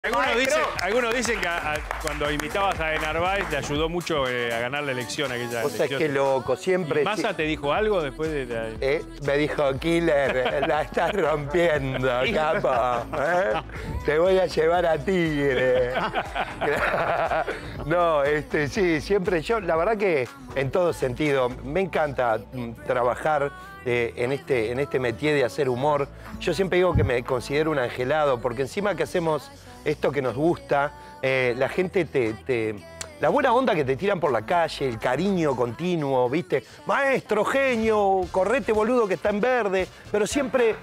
Algunos dicen que cuando imitabas a De Narváez te ayudó mucho a ganar la elección aquella O sea, elección. qué loco, siempre... ¿Y Massa te dijo algo después de la... Me dijo, Killer, la estás rompiendo, capo. Te voy a llevar a Tigre. No, sí, siempre yo, la verdad que en todo sentido, me encanta trabajar en este métier de hacer humor. Yo siempre digo que me considero un angelado, porque encima que hacemos esto que nos gusta, la gente la buena onda que te tiran por la calle, el cariño continuo, ¿viste? Maestro, genio, correte, boludo, que está en verde. Pero siempre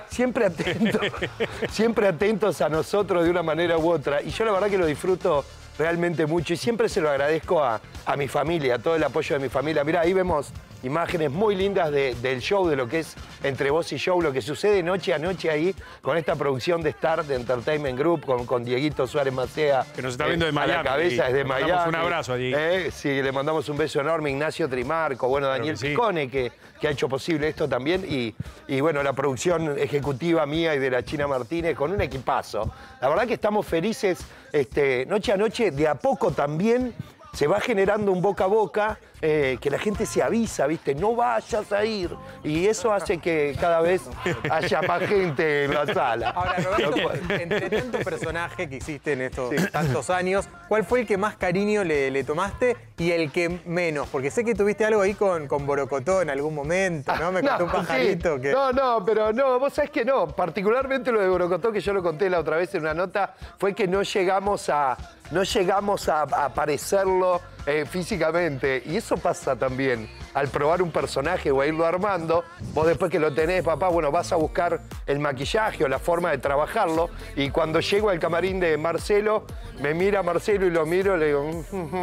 atentos a nosotros de una manera u otra. Y yo la verdad que lo disfruto realmente mucho y siempre se lo agradezco a mi familia, a todo el apoyo de mi familia. Mirá, ahí vemos imágenes muy lindas del show, de lo que es Entre Vos y Show, lo que sucede noche a noche ahí con esta producción de Star, de Entertainment Group, con Dieguito Suárez Macea. Que nos está viendo de Miami. A la cabeza, desde Miami. Le mandamos un abrazo allí. Sí, le mandamos un beso enorme. Ignacio Trimarco, bueno, Daniel Picone, que ha hecho posible esto también. Y bueno, la producción ejecutiva mía y de la China Martínez, con un equipazo. La verdad que estamos felices noche a noche, de a poco también. Se va generando un boca a boca, que la gente se avisa, ¿viste? No vayas a ir. Y eso hace que cada vez haya más gente en la sala. Ahora, Roberto, entre tanto personaje que hiciste en estos tantos años, ¿cuál fue el que más cariño le tomaste y el que menos? Porque sé que tuviste algo ahí con Borocotó en algún momento, ¿no? Me contó un pajarito sí. que... Pero vos sabés que no. Particularmente lo de Borocotó, que yo lo conté la otra vez en una nota, fue que no llegamos a parecerlo físicamente. Y eso pasa también. Al probar un personaje o a irlo armando, vos después que lo tenés, papá, bueno, vas a buscar el maquillaje o la forma de trabajarlo. Y cuando llego al camarín de Marcelo, me mira Marcelo y lo miro y le digo...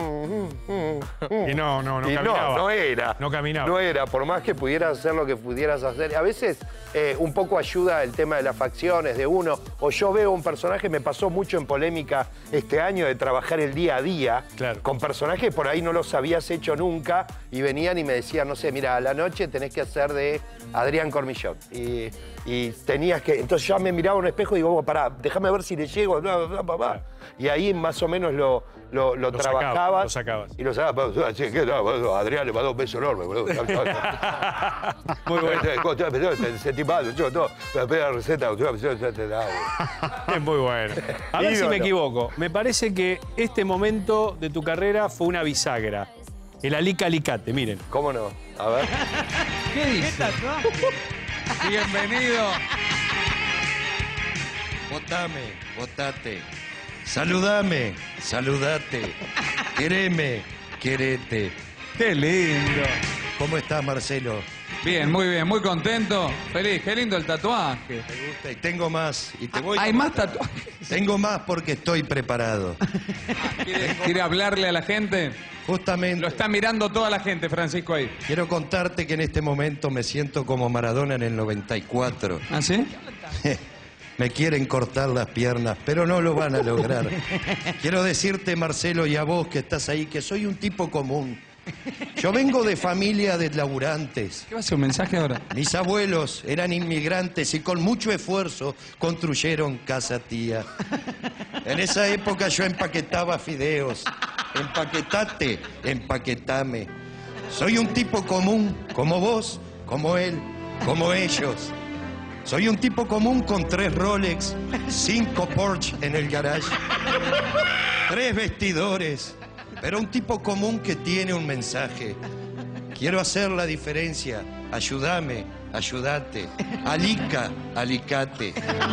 Y no caminaba. No era. No caminaba. No era, por más que pudieras hacer lo que pudieras hacer. A veces un poco ayuda el tema de las facciones de uno. O yo veo un personaje, me pasó mucho en polémica este año de trabajar el día a día. Claro. Con personajes por ahí no los habías hecho nunca y venían y me decían, no sé, mira, a la noche tenés que hacer de Adrián Cormillot. Y tenías que... Entonces ya me miraba a un espejo y digo, pará, déjame ver si le llego. Y ahí más o menos lo trabajabas. Lo sacabas. Y lo sacabas. Sí, Adrián le mandó un beso enorme, boludo. Muy bueno. Sentimado, yo todo. La receta. Es muy bueno. A ver si me equivoco. Me parece que este momento de tu carrera fue una bisagra. El alicate, miren. ¿Cómo no? A ver. ¿Qué dice? Bienvenido. Votame, votate. Saludame, saludate. Quereme, querete. Qué lindo. ¿Cómo estás, Marcelo? Bien, muy contento. Feliz, qué lindo el tatuaje. Me gusta y tengo más. Y te voy ¿Hay más tatuajes? Tengo más porque estoy preparado. ¿Quiere hablarle a la gente? Justamente. Lo está mirando toda la gente, Francisco, ahí. Quiero contarte que en este momento me siento como Maradona en el 94. ¿Ah, sí? Me quieren cortar las piernas, pero no lo van a lograr. Quiero decirte, Marcelo, y a vos que estás ahí, que soy un tipo común. Yo vengo de familia de laburantes. ¿Qué va a ser un mensaje ahora? Mis abuelos eran inmigrantes y con mucho esfuerzo construyeron casa tía. En esa época yo empaquetaba fideos. Empaquetate, empaquetame. Soy un tipo común, como vos, como él, como ellos. Soy un tipo común con 3 Rolex, 5 Porsche en el garage, 3 vestidores, pero un tipo común que tiene un mensaje. Quiero hacer la diferencia. Ayúdame, ayúdate. Alica, alicate.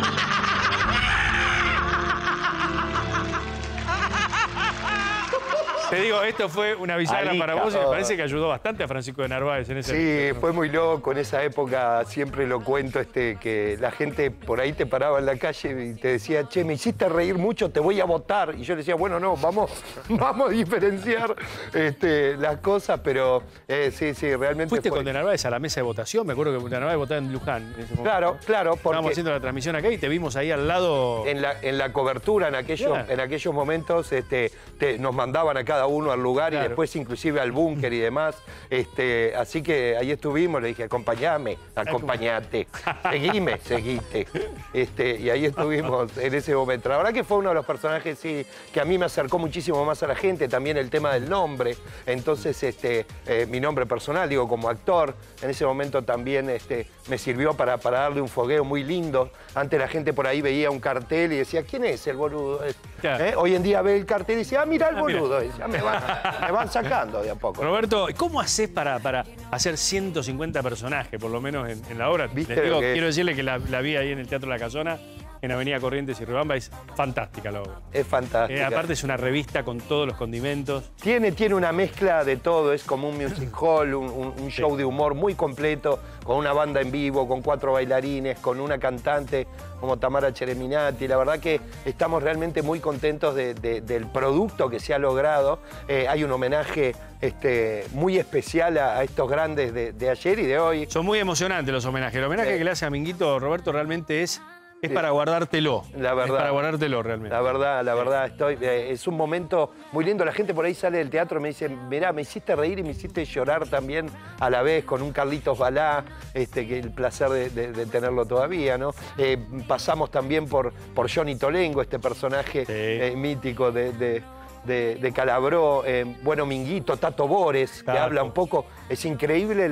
Te digo, esto fue una bisagra para vos y me parece que ayudó bastante a Francisco de Narváez en ese Sí, fue muy loco. En esa época siempre lo cuento, que la gente por ahí te paraba en la calle y te decía, che, me hiciste reír mucho, te voy a votar. Y yo le decía, bueno, no, vamos a diferenciar las cosas, pero sí, realmente Fuiste con de Narváez a la mesa de votación, me acuerdo que de Narváez votaba en Luján en ese momento. Claro, porque... Estábamos haciendo la transmisión acá y te vimos ahí al lado... En la cobertura, en aquellos momentos, nos mandaban a cada cada uno al lugar Claro. y después inclusive al búnker y demás. Así que ahí estuvimos, le dije, acompañame, acompañate, seguime, seguite. Y ahí estuvimos en ese momento. La verdad que fue uno de los personajes sí, que a mí me acercó muchísimo más a la gente, también el tema del nombre. Entonces, mi nombre personal, digo, como actor, en ese momento también me sirvió para darle un fogueo muy lindo. Antes la gente por ahí veía un cartel y decía, ¿quién es el boludo? Claro. Hoy en día ve el cartel y dice, ah, mirá el boludo. Y ya me van sacando de a poco. Roberto, ¿cómo haces para hacer 150 personajes, por lo menos en la obra? ¿Viste Les digo, lo que es? quiero decirle que la vi ahí en el Teatro La Casona, en Avenida Corrientes y Riobamba, es fantástica la obra. Es fantástica. Aparte es una revista con todos los condimentos. Tiene una mezcla de todo, es como un music hall, un show de humor muy completo, con una banda en vivo, con 4 bailarines, con una cantante como Tamara Chereminati. La verdad que estamos realmente muy contentos del producto que se ha logrado. Hay un homenaje muy especial a estos grandes de ayer y de hoy. Son muy emocionantes los homenajes. El homenaje que le hace a Minguito, Roberto, realmente es para guardártelo. La verdad. Es para guardártelo realmente. La verdad, es un momento muy lindo. La gente por ahí sale del teatro y me dice, mirá, me hiciste reír y me hiciste llorar también a la vez con un Carlitos Balá, que el placer de tenerlo todavía, ¿no? Pasamos también por Johnny Tolengo, este personaje mítico de Calabró. Bueno, Minguito, Tato Bores, que habla un poco. Es increíble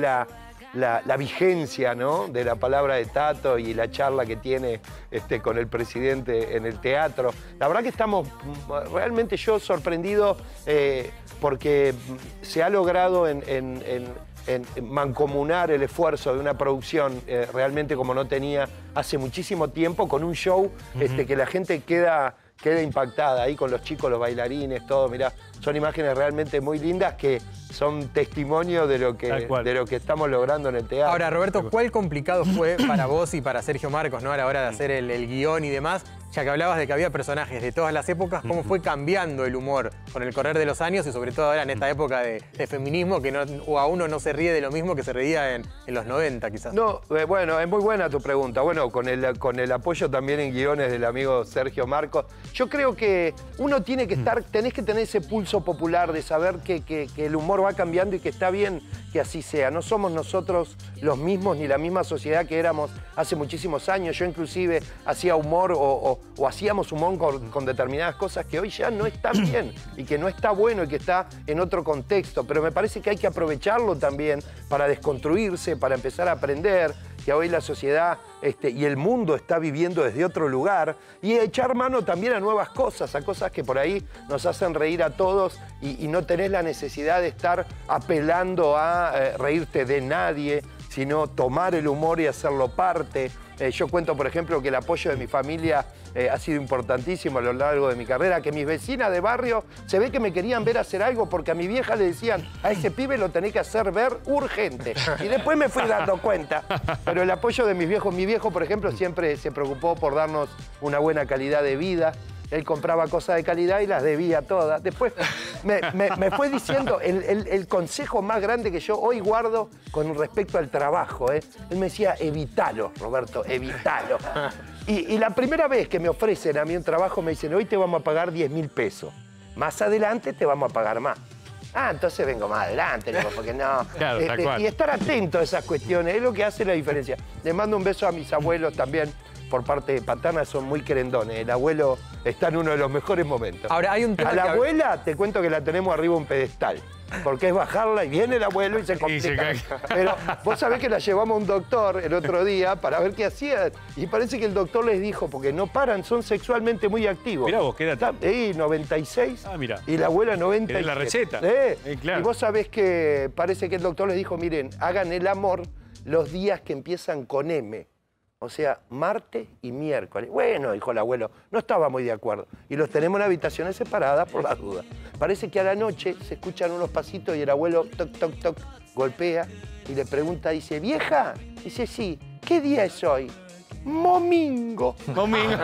la vigencia, ¿no?, de la palabra de Tato y la charla que tiene con el presidente en el teatro. La verdad que estamos realmente yo sorprendido porque se ha logrado en mancomunar el esfuerzo de una producción realmente como no tenía hace muchísimo tiempo, con un show que la gente queda impactada ahí con los chicos, los bailarines, todo. Mirá, son imágenes realmente muy lindas que son testimonio de lo que estamos logrando en el teatro. Ahora, Roberto, ¿cuál complicado fue para vos y para Sergio Marcos, ¿no?, a la hora de hacer el guión y demás? Ya que hablabas de que había personajes de todas las épocas, ¿cómo fue cambiando el humor con el correr de los años y sobre todo ahora en esta época de feminismo que a uno no se ríe de lo mismo que se reía en los 90 quizás? No, bueno, es muy buena tu pregunta. Bueno, con el apoyo también en guiones del amigo Sergio Marcos, yo creo que uno tiene que tenés que tener ese pulso popular de saber que el humor va cambiando y que está bien que así sea. No somos nosotros los mismos ni la misma sociedad que éramos hace muchísimos años. Yo inclusive hacía humor o hacíamos humor con determinadas cosas que hoy ya no están bien y que no está bueno y que está en otro contexto. Pero me parece que hay que aprovecharlo también para desconstruirse, para empezar a aprender, que hoy la sociedad y el mundo está viviendo desde otro lugar, y echar mano también a nuevas cosas, a cosas que por ahí nos hacen reír a todos y no tenés la necesidad de estar apelando a reírte de nadie, sino tomar el humor y hacerlo parte. Yo cuento, por ejemplo, que el apoyo de mi familia ha sido importantísimo a lo largo de mi carrera, que mis vecinas de barrio se ve que me querían ver hacer algo porque a mi vieja le decían, a ese pibe lo tenés que hacer ver urgente. Y después me fui dando cuenta. Pero el apoyo de mis viejos, mi viejo, por ejemplo, siempre se preocupó por darnos una buena calidad de vida. Él compraba cosas de calidad y las debía todas. Después me fue diciendo el consejo más grande que yo hoy guardo con respecto al trabajo. Él me decía, evitalo, Roberto, evitalo. Y la primera vez que me ofrecen a mí un trabajo me dicen, hoy te vamos a pagar 10.000 pesos. Más adelante te vamos a pagar más. Ah, entonces vengo más adelante, porque no. Claro, tal cual. Y estar atento a esas cuestiones es lo que hace la diferencia. Les mando un beso a mis abuelos también. Por parte paterna son muy querendones. El abuelo está en uno de los mejores momentos. Ahora, hay un tema a la abuela te cuento que la tenemos arriba un pedestal. Porque es bajarla y viene el abuelo y se complica. Pero vos sabés que la llevamos a un doctor el otro día para ver qué hacía. Y parece que el doctor les dijo, porque no paran, son sexualmente muy activos. Mirá vos, ¿qué edad? 96. Ah, mirá. Y la abuela 90. Es la receta. Claro. Y vos sabés que parece que el doctor les dijo, miren, hagan el amor los días que empiezan con M. O sea, martes y miércoles. Bueno, dijo el abuelo, no estaba muy de acuerdo. Y los tenemos en habitaciones separadas por las dudas. Parece que a la noche se escuchan unos pasitos y el abuelo, toc, toc, toc, golpea y le pregunta, dice, ¿vieja? Dice, sí. ¿Qué día es hoy? Momingo. Domingo.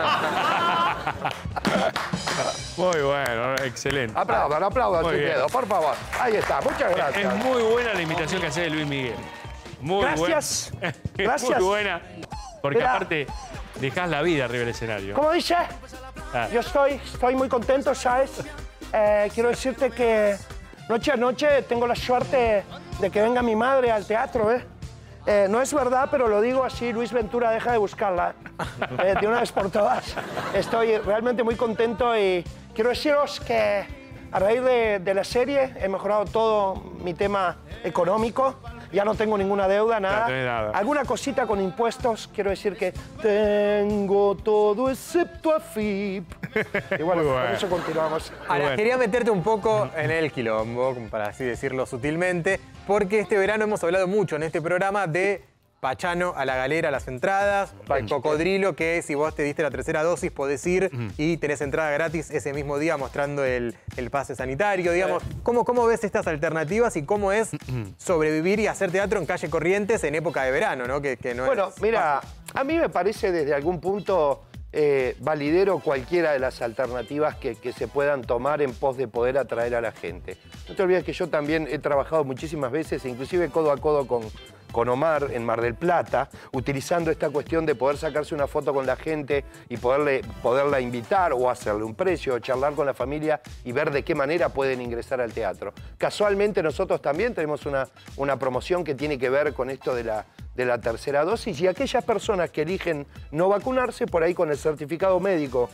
Muy bueno, excelente. Aplaudan sin miedo, por favor. Ahí está, muchas gracias. Es muy buena la imitación que hace de Luis Miguel. Muy Gracias. buena. Gracias. Muy buena. Porque Mirá. aparte dejás la vida arriba del escenario. ¿Cómo dice? Ah. Yo estoy muy contento, ¿sabes? quiero decirte que noche a noche tengo la suerte de que venga mi madre al teatro, ¿eh? No es verdad, pero lo digo así, Luis Ventura deja de buscarla. De una vez por todas. Estoy realmente muy contento y quiero deciros que a raíz de la serie he mejorado todo mi tema económico. Ya no tengo ninguna deuda, nada. No, nada. Alguna cosita con impuestos, quiero decir que tengo todo excepto AFIP. Y bueno, Muy con bueno. eso continuamos. Ahora, Bueno. quería meterte un poco en el quilombo, como para así decirlo sutilmente, porque este verano hemos hablado mucho en este programa de Pachano a la galera, a las entradas, el cocodrilo, que si vos te diste la tercera dosis podés ir y tenés entrada gratis ese mismo día mostrando el pase sanitario, digamos. ¿Cómo ves estas alternativas y cómo es sobrevivir y hacer teatro en calle Corrientes en época de verano, ¿no? Que no Bueno, es mira, a mí me parece desde algún punto validero cualquiera de las alternativas que se puedan tomar en pos de poder atraer a la gente. No te olvides que yo también he trabajado muchísimas veces, inclusive codo a codo con Omar en Mar del Plata, utilizando esta cuestión de poder sacarse una foto con la gente y poderla invitar o hacerle un precio, o charlar con la familia y ver de qué manera pueden ingresar al teatro. Casualmente nosotros también tenemos una promoción que tiene que ver con esto de la tercera dosis y aquellas personas que eligen no vacunarse, por ahí con el certificado médico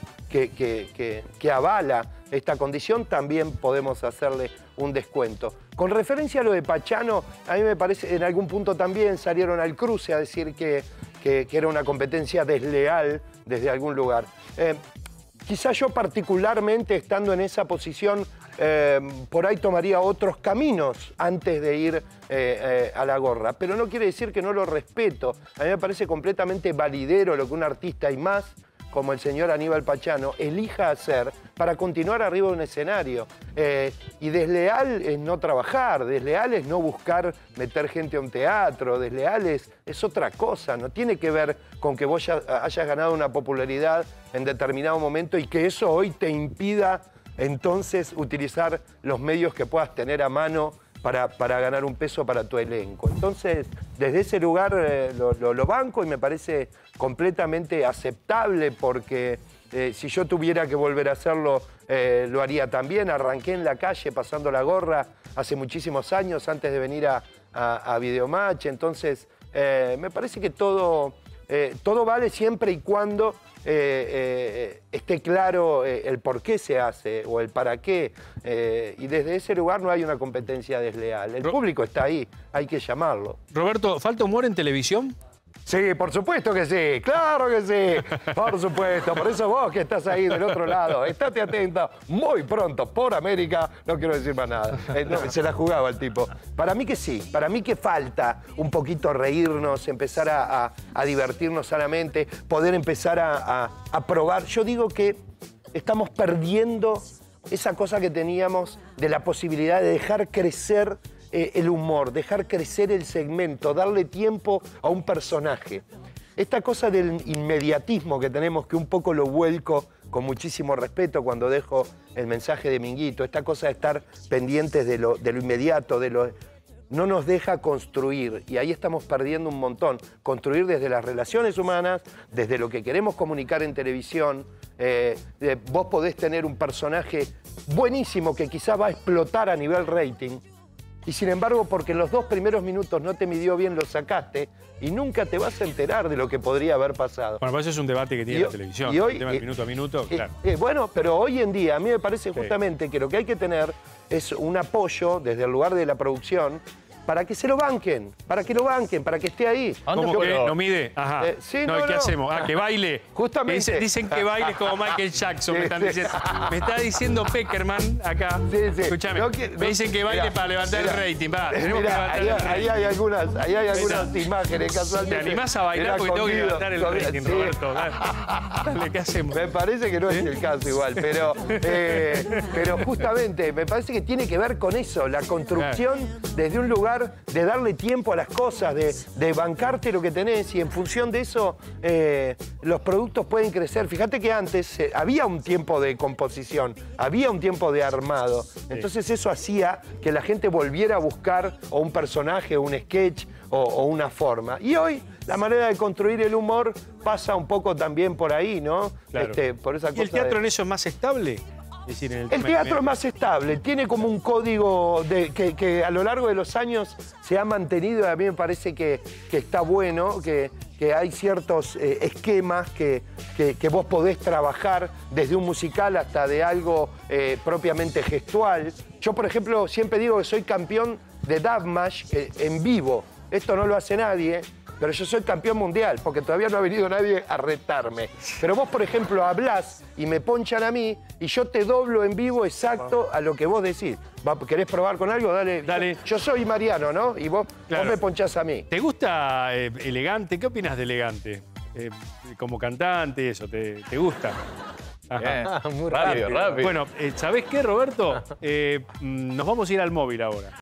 que avala esta condición, también podemos hacerle un descuento. Con referencia a lo de Pachano, a mí me parece, en algún punto también salieron al cruce a decir que era una competencia desleal desde algún lugar. Quizás yo particularmente, estando en esa posición, por ahí tomaría otros caminos antes de ir a la gorra. Pero no quiere decir que no lo respeto. A mí me parece completamente validero lo que un artista y más como el señor Aníbal Pachano elija hacer para continuar arriba de un escenario. Y desleal es no trabajar, desleal es no buscar meter gente a un teatro, desleal es otra cosa, no tiene que ver con que vos hayas ganado una popularidad en determinado momento y que eso hoy te impida entonces utilizar los medios que puedas tener a mano para ganar un peso para tu elenco. Entonces, desde ese lugar lo banco y me parece completamente aceptable porque si yo tuviera que volver a hacerlo, lo haría también. Arranqué en la calle pasando la gorra hace muchísimos años antes de venir a Videomatch. Entonces, me parece que todo vale siempre y cuando esté claro el por qué se hace o el para qué. Y desde ese lugar no hay una competencia desleal. El público está ahí, hay que llamarlo. Roberto, ¿falta humor en televisión? Sí, por supuesto que sí, claro que sí, por supuesto. Por eso vos que estás ahí del otro lado, estate atento, muy pronto, por América, no quiero decir más nada. No, se la jugaba el tipo. Para mí que sí, para mí que falta un poquito reírnos, empezar a divertirnos sanamente, poder empezar a probar. Yo digo que estamos perdiendo esa cosa que teníamos de la posibilidad de dejar crecer el humor, dejar crecer el segmento, darle tiempo a un personaje. Esta cosa del inmediatismo que tenemos, que un poco lo vuelco con muchísimo respeto cuando dejo el mensaje de Minguito, esta cosa de estar pendientes de lo inmediato, no nos deja construir y ahí estamos perdiendo un montón. Construir desde las relaciones humanas, desde lo que queremos comunicar en televisión. Vos podés tener un personaje buenísimo que quizás va a explotar a nivel rating, y sin embargo, porque en los 2 primeros minutos no te midió bien, lo sacaste y nunca te vas a enterar de lo que podría haber pasado. Bueno, eso es un debate que tiene la televisión. Y hoy, el tema del minuto a minuto, claro. Bueno, pero hoy en día a mí me parece justamente que lo que hay que tener es un apoyo desde el lugar de la producción para que se lo banquen, para que esté ahí. ¿Cómo que no mide? Ajá. Sí, no, ¿y qué no. hacemos? Ah, que baile. Justamente. Dicen que baile como Michael Jackson, Sí, me están sí. diciendo. Me está diciendo Peckerman acá. Sí, sí. Escuchame, No, me dicen que baile mirá, para levantar mirá. el rating. Va, tenemos Mirá, que levantar ahí el rating. hay algunas imágenes casualmente. ¿Te animás a bailar? Era Porque tengo que comido, levantar el rating, sí. Roberto. Dale, ¿qué hacemos? Me parece que no es el caso igual, pero justamente me parece que tiene que ver con eso, la construcción desde un lugar de darle tiempo a las cosas, de bancarte lo que tenés y en función de eso los productos pueden crecer. Fíjate que antes había un tiempo de composición, había un tiempo de armado, entonces eso hacía que la gente volviera a buscar o un personaje, un sketch o una forma. Y hoy la manera de construir el humor pasa un poco también por ahí, ¿no? Claro. Por esa ¿Y el cosa teatro en eso es más estable? Es decir, en El teatro es más estable, tiene como un código que a lo largo de los años se ha mantenido y a mí me parece que está bueno, que hay ciertos esquemas que vos podés trabajar desde un musical hasta de algo propiamente gestual. Yo, por ejemplo, siempre digo que soy campeón de Dubmash en vivo. Esto no lo hace nadie. Pero yo soy campeón mundial, porque todavía no ha venido nadie a retarme. Pero vos, por ejemplo, hablás y me ponchan a mí y yo te doblo en vivo exacto a lo que vos decís. ¿Querés probar con algo? Dale. Dale. Yo soy Mariano, ¿no? Y vos me ponchás a mí. ¿Te gusta Elegante? ¿Qué opinas de Elegante? Como cantante, eso, ¿te gusta? Bien. Muy Rápido. Bueno, ¿sabés qué, Roberto? Nos vamos a ir al móvil ahora.